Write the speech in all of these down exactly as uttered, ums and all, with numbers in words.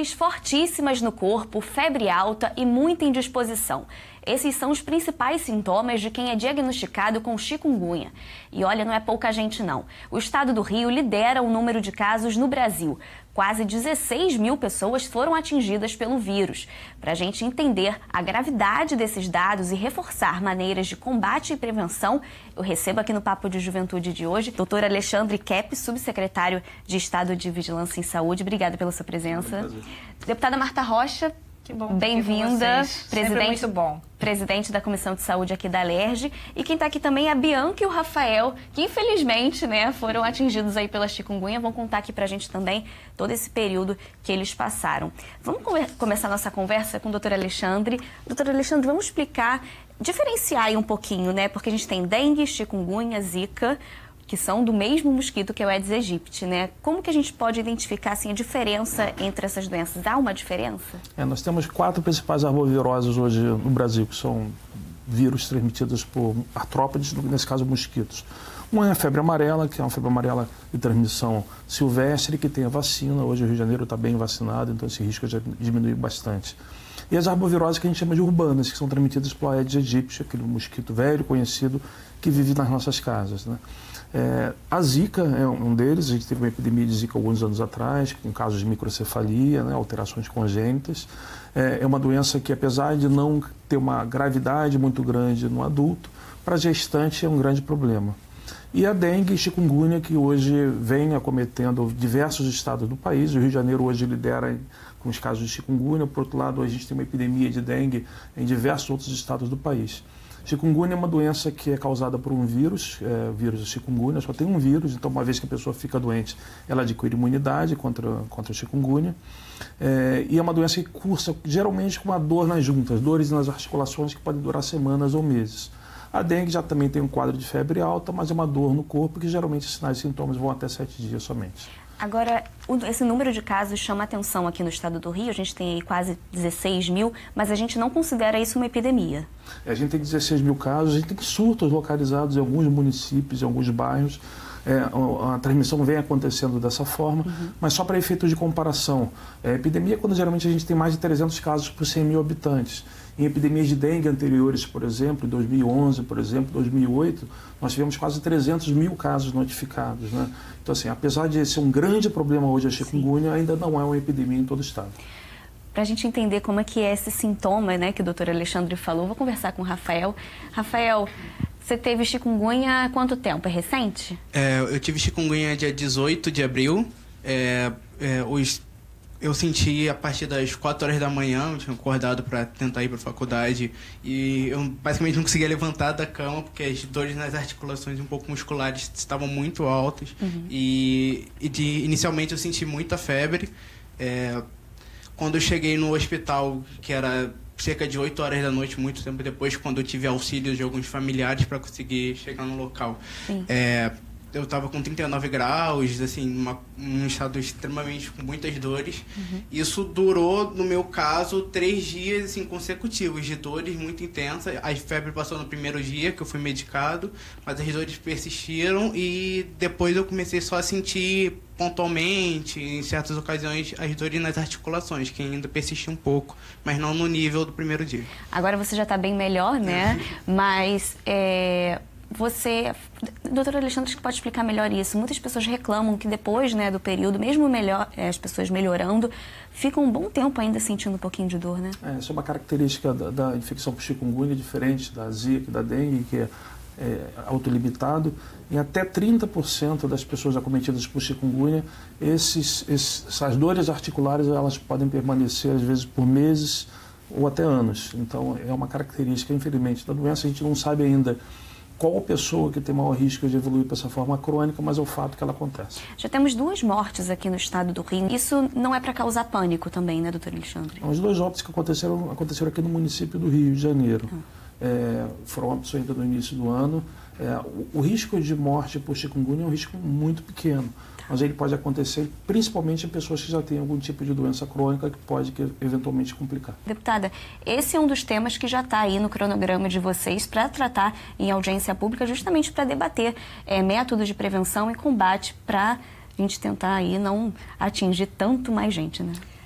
dores fortíssimas no corpo, febre alta e muita indisposição. Esses são os principais sintomas de quem é diagnosticado com chikungunya. E olha, não é pouca gente não. O estado do Rio lidera o número de casos no Brasil. Quase dezesseis mil pessoas foram atingidas pelo vírus. Para a gente entender a gravidade desses dados e reforçar maneiras de combate e prevenção, eu recebo aqui no Papo de Juventude de hoje doutor Alexandre Kepp, subsecretário de Estado de Vigilância em Saúde. Obrigada pela sua presença. Deputada Marta Rocha, que bom. Bem-vinda, presidente, muito bom. presidente da Comissão de Saúde aqui da Alerj. E quem está aqui também é a Bianca e o Rafael, que infelizmente, né, foram atingidos aí pela chikungunya. Vão contar aqui pra gente também todo esse período que eles passaram. Vamos começar nossa conversa com o doutor Alexandre. Doutor Alexandre, vamos explicar, diferenciar aí um pouquinho, né? Porque a gente tem dengue, chikungunya, zika, que são do mesmo mosquito que é o Aedes aegypti, né? Como que a gente pode identificar assim, a diferença entre essas doenças? Há uma diferença? É, nós temos quatro principais arboviroses hoje no Brasil, que são vírus transmitidos por artrópodes, nesse caso mosquitos. Uma é a febre amarela, que é uma febre amarela de transmissão silvestre, que tem a vacina. Hoje o Rio de Janeiro está bem vacinado, então esse risco já diminuiu bastante. E as arboviroses que a gente chama de urbanas, que são transmitidas pelo Aedes aegypti, aquele mosquito velho, conhecido, que vive nas nossas casas, né? É, a Zika é um deles. A gente teve uma epidemia de Zika alguns anos atrás, com casos de microcefalia, né, alterações congênitas. É, é uma doença que, apesar de não ter uma gravidade muito grande no adulto, para gestante é um grande problema. E a dengue e chikungunya, que hoje vem acometendo diversos estados do país. O Rio de Janeiro hoje lidera com os casos de chikungunya. Por outro lado, a gente tem uma epidemia de dengue em diversos outros estados do país. Chikungunya é uma doença que é causada por um vírus, é, o vírus chikungunya, só tem um vírus, então uma vez que a pessoa fica doente, ela adquire imunidade contra, contra o chikungunya. É, e é uma doença que cursa geralmente com uma dor nas juntas, dores nas articulações que podem durar semanas ou meses. A dengue já também tem um quadro de febre alta, mas é uma dor no corpo que geralmente os sinais e sintomas vão até sete dias somente. Agora, esse número de casos chama atenção aqui no estado do Rio. A gente tem aí quase dezesseis mil, mas a gente não considera isso uma epidemia. A gente tem dezesseis mil casos, a gente tem surtos localizados em alguns municípios, em alguns bairros. É, a, a transmissão vem acontecendo dessa forma, uhum. Mas só para efeitos de comparação. É, epidemia é quando geralmente a gente tem mais de trezentos casos por cem mil habitantes. Em epidemias de dengue anteriores, por exemplo, em dois mil e onze, por exemplo, dois mil e oito, nós tivemos quase trezentos mil casos notificados, né? Então, assim, apesar de ser um grande problema hoje a chikungunya, Sim. ainda não é uma epidemia em todo o estado. Para a gente entender como é que é esse sintoma, né, que o doutor Alexandre falou, vou conversar com o Rafael. Rafael, você teve chikungunya há quanto tempo? É recente? É, eu tive chikungunya dia dezoito de abril. É, é, os Eu senti a partir das quatro horas da manhã, eu tinha acordado para tentar ir para a faculdade e eu basicamente não conseguia levantar da cama porque as dores nas articulações um pouco musculares estavam muito altas. Uhum. e, e de, inicialmente eu senti muita febre. É, quando eu cheguei no hospital, que era cerca de oito horas da noite, muito tempo depois, quando eu tive auxílio de alguns familiares para conseguir chegar no local. É, eu estava com trinta e nove graus, assim, uma, um estado extremamente com muitas dores. Uhum. Isso durou, no meu caso, três dias assim, consecutivos de dores muito intensas. A febre passou no primeiro dia, que eu fui medicado, mas as dores persistiram e depois eu comecei só a sentir pontualmente, em certas ocasiões, as dores nas articulações, que ainda persiste um pouco, mas não no nível do primeiro dia. Agora você já está bem melhor, né? Mas é, você... Doutor Alexandre, acho que pode explicar melhor isso. Muitas pessoas reclamam que depois, né, do período, mesmo melhor, as pessoas melhorando, ficam um bom tempo ainda sentindo um pouquinho de dor, né? É, essa é uma característica da, da infecção por chikungunya, diferente da zika e da dengue, que é É, autolimitado. Em até trinta por cento das pessoas acometidas por chikungunya, esses, esses, essas dores articulares elas podem permanecer às vezes por meses ou até anos. Então é uma característica, infelizmente, da doença. A gente não sabe ainda qual pessoa que tem maior risco de evoluir para essa forma crônica, mas é o fato que ela acontece. Já temos duas mortes aqui no estado do Rio. Isso não é para causar pânico também, né, doutor Alexandre? Os dois óbitos que aconteceram, aconteceram aqui no município do Rio de Janeiro. Hum. É, foram óbitos ainda no início do ano. É, o, o risco de morte por chikungunya é um risco muito pequeno, mas ele pode acontecer principalmente em pessoas que já têm algum tipo de doença crônica que pode que, eventualmente complicar. Deputada, esse é um dos temas que já está aí no cronograma de vocês para tratar em audiência pública, justamente para debater é, métodos de prevenção e combate para a gente tentar aí não atingir tanto mais gente, né?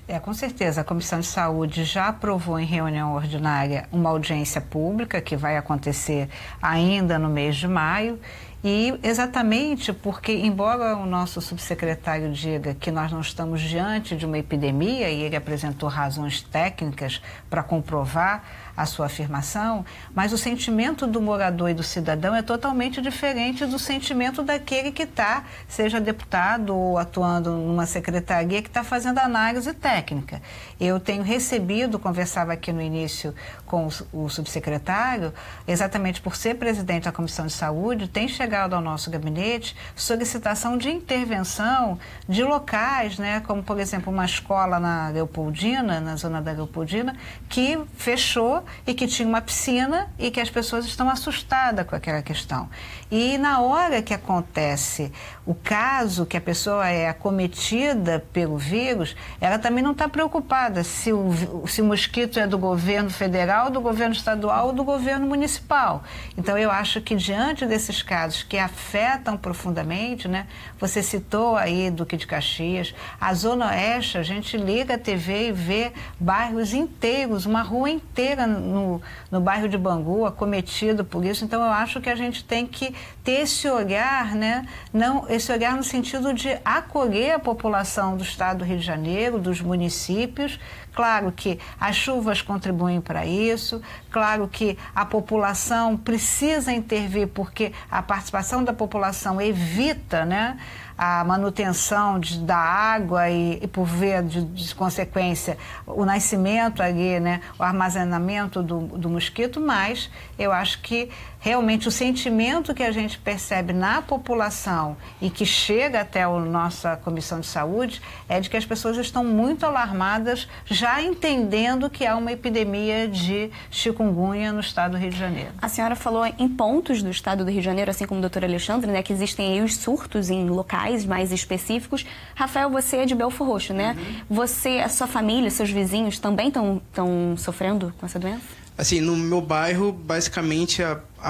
É, com certeza. A Comissão de Saúde já aprovou em reunião ordinária uma audiência pública que vai acontecer ainda no mês de maio. E exatamente porque, embora o nosso subsecretário diga que nós não estamos diante de uma epidemia, e ele apresentou razões técnicas para comprovar a sua afirmação, mas o sentimento do morador e do cidadão é totalmente diferente do sentimento daquele que está, seja deputado ou atuando numa secretaria que está fazendo análise técnica. Eu tenho recebido, conversava aqui no início com o, o subsecretário, exatamente por ser presidente da Comissão de Saúde, tem chegado ao nosso gabinete solicitação de intervenção de locais, né, como por exemplo uma escola na Leopoldina, na zona da Leopoldina, que fechou e que tinha uma piscina e que as pessoas estão assustadas com aquela questão. E na hora que acontece o caso, que a pessoa é acometida pelo vírus, ela também não está preocupada se o, se o mosquito é do governo federal, do governo estadual ou do governo municipal. Então eu acho que diante desses casos que afetam profundamente, né, você citou aí Duque de Caxias, a Zona Oeste, a gente liga a T V e vê bairros inteiros, uma rua inteira no, no bairro de Bangu, acometido por isso. Então eu acho que a gente tem que ter esse olhar, né, não, esse olhar no sentido de acolher a população do estado do Rio de Janeiro, dos municípios. Claro que as chuvas contribuem para isso, claro que a população precisa intervir, porque a participação da população evita, né, a manutenção de, da água e, e por via de, de consequência, o nascimento ali, né, o armazenamento do, do mosquito, mas eu acho que realmente o sentimento que a gente percebe na população e que chega até a nossa Comissão de Saúde é de que as pessoas estão muito alarmadas, já entendendo que há uma epidemia de chikungunya no estado do Rio de Janeiro. A senhora falou em pontos do estado do Rio de Janeiro, assim como o doutor Alexandre, né, que existem aí os surtos em locais mais específicos. Rafael, você é de Belfor Roxo, né? Uhum. Você, a sua família, seus vizinhos também estão sofrendo com essa doença? Assim, no meu bairro, basicamente, a, a,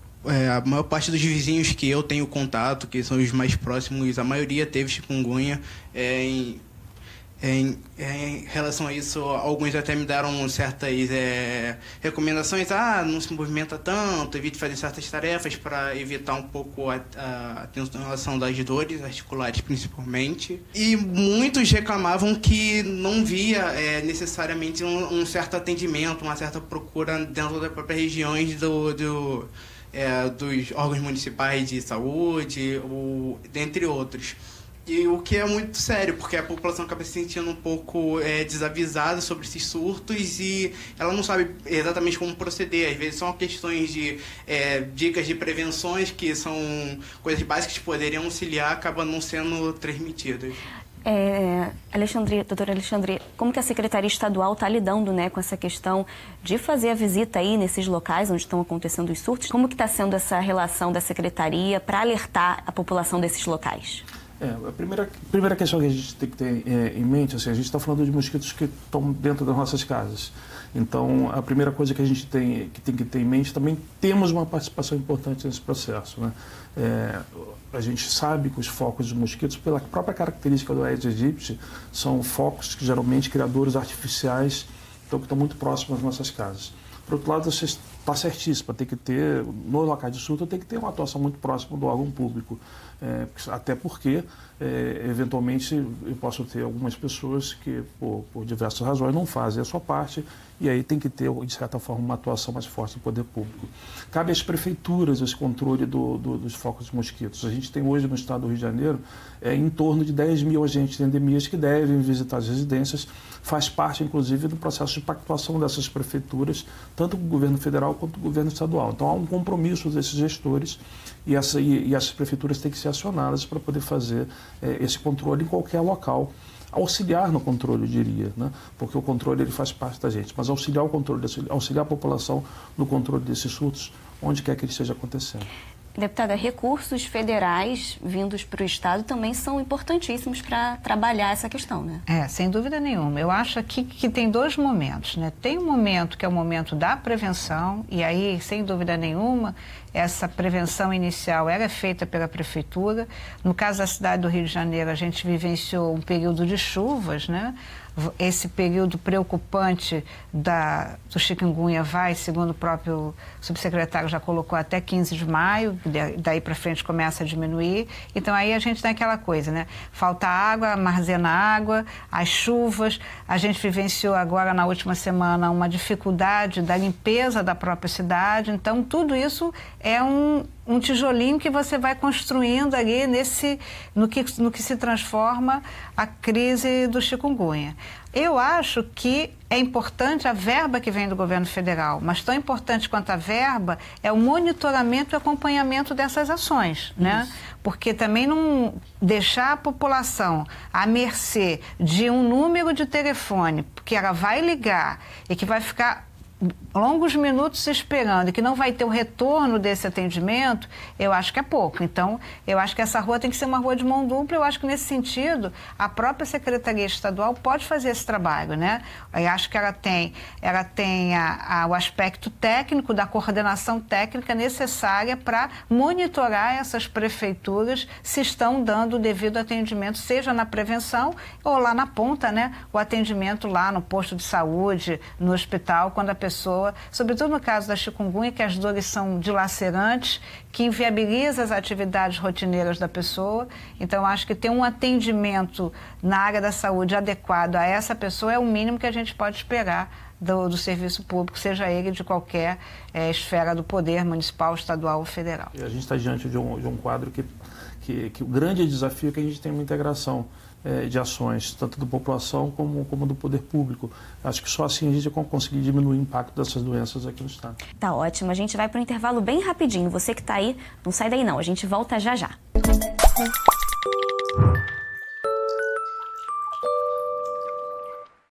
é, a maior parte dos vizinhos que eu tenho contato, que são os mais próximos, a maioria teve chikungunya. É, em, em, em relação a isso, alguns até me deram certas é, recomendações. Ah, não se movimenta tanto, evite fazer certas tarefas para evitar um pouco a, a atenuação das dores articulares, principalmente. E muitos reclamavam que não via é, necessariamente um, um certo atendimento, uma certa procura dentro das próprias regiões do, do, é, dos órgãos municipais de saúde, ou, dentre outros. E o que é muito sério, porque a população acaba se sentindo um pouco é, desavisada sobre esses surtos e ela não sabe exatamente como proceder. Às vezes são questões de é, dicas de prevenções que são coisas básicas que poderiam auxiliar, acabam não sendo transmitidas. É, Alexandre, doutora Alexandre, como que a Secretaria Estadual está lidando, né, com essa questão de fazer a visita aí nesses locais onde estão acontecendo os surtos? Como que está sendo essa relação da Secretaria para alertar a população desses locais? É, a primeira, primeira questão que a gente tem que ter é, em mente, assim, a gente está falando de mosquitos que estão dentro das nossas casas. Então, a primeira coisa que a gente tem que, tem que ter em mente, também temos uma participação importante nesse processo, né? É, a gente sabe que os focos de mosquitos, pela própria característica do Aedes aegypti, são focos que geralmente criadores artificiais, então que estão muito próximos às nossas casas. Por outro lado, você está certíssimo, tem que ter, no local de surto, tem que ter uma atuação muito próxima do órgão público. É, até porque, é, eventualmente, eu posso ter algumas pessoas que, por, por diversas razões, não fazem a sua parte, e aí tem que ter, de certa forma, uma atuação mais forte do poder público. Cabe às prefeituras esse controle do, do, dos focos de mosquitos. A gente tem hoje no estado do Rio de Janeiro é, em torno de dez mil agentes de endemias que devem visitar as residências. Faz parte, inclusive, do processo de pactuação dessas prefeituras, tanto com o governo federal quanto com o governo estadual. Então, há um compromisso desses gestores e, essa, e, e essas prefeituras têm que ser acionadas para poder fazer é, esse controle em qualquer local. Auxiliar no controle, eu diria, né? Porque o controle ele faz parte da gente, mas auxiliar o controle, auxiliar a população no controle desses surtos, onde quer que ele esteja acontecendo. Deputada, recursos federais vindos para o Estado também são importantíssimos para trabalhar essa questão, né? É, sem dúvida nenhuma. Eu acho aqui que tem dois momentos, né? Tem um momento que é o momento da prevenção, e aí, sem dúvida nenhuma, essa prevenção inicial era feita pela Prefeitura. No caso da cidade do Rio de Janeiro, a gente vivenciou um período de chuvas, né? esse período preocupante da, do chikungunya vai, segundo o próprio subsecretário já colocou, até quinze de maio, daí para frente começa a diminuir. Então aí a gente tem aquela coisa, né? Falta água, armazena água, as chuvas. A gente vivenciou agora na última semana uma dificuldade da limpeza da própria cidade. Então tudo isso é um, um tijolinho que você vai construindo ali nesse, no, que, no que se transforma a crise do chikungunya. Eu acho que é importante a verba que vem do governo federal, mas tão importante quanto a verba é o monitoramento e acompanhamento dessas ações, né? Porque também não deixar a população à mercê de um número de telefone que ela vai ligar e que vai ficar longos minutos esperando e que não vai ter o retorno desse atendimento, eu acho que é pouco. Então, eu acho que essa rua tem que ser uma rua de mão dupla. Eu acho que, nesse sentido, a própria Secretaria Estadual pode fazer esse trabalho, né? Eu acho que ela tem, ela tem a, a, o aspecto técnico, da coordenação técnica necessária para monitorar essas prefeituras se estão dando o devido atendimento, seja na prevenção ou lá na ponta, né? O atendimento lá no posto de saúde, no hospital, quando a pessoa pessoa, sobretudo no caso da chikungunya, que as dores são dilacerantes, que inviabiliza as atividades rotineiras da pessoa. Então, acho que ter um atendimento na área da saúde adequado a essa pessoa é o mínimo que a gente pode esperar do, do serviço público, seja ele de qualquer é, esfera do poder, municipal, estadual ou federal. E a gente está diante de um, de um quadro que, que, que o grande desafio é que a gente tem uma integração de ações, tanto da população como, como do poder público. Acho que só assim a gente vai conseguir diminuir o impacto dessas doenças aqui no estado. Tá ótimo. A gente vai para o intervalo bem rapidinho. Você que está aí, não sai daí não. A gente volta já já.